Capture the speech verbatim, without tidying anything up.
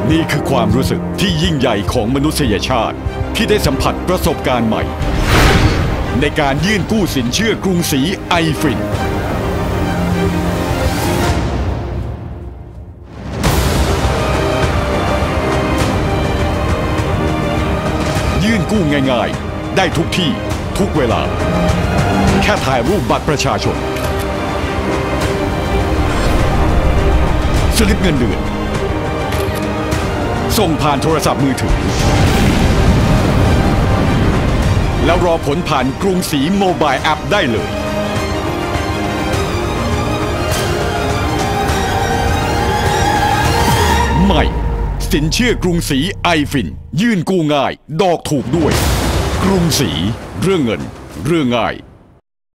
นี่คือความรู้สึกที่ยิ่งใหญ่ของมนุษยชาติที่ได้สัมผัสประสบการณ์ใหม่ในการยื่นกู้สินเชื่อกรุงศรีไอฟินยื่นกู้ง่ายๆได้ทุกที่ทุกเวลาแค่ถ่ายรูปบัตรประชาชนสลิปเงินเดือนส่งผ่านโทรศัพท์มือถือแล้วรอผลผ่านกรุงศรีโมบายแอปได้เลยใหม่สินเชื่อกรุงศรีไอฟินยื่นกู้ง่ายดอกถูกด้วยกรุงศรีเรื่องเงินเรื่องง่าย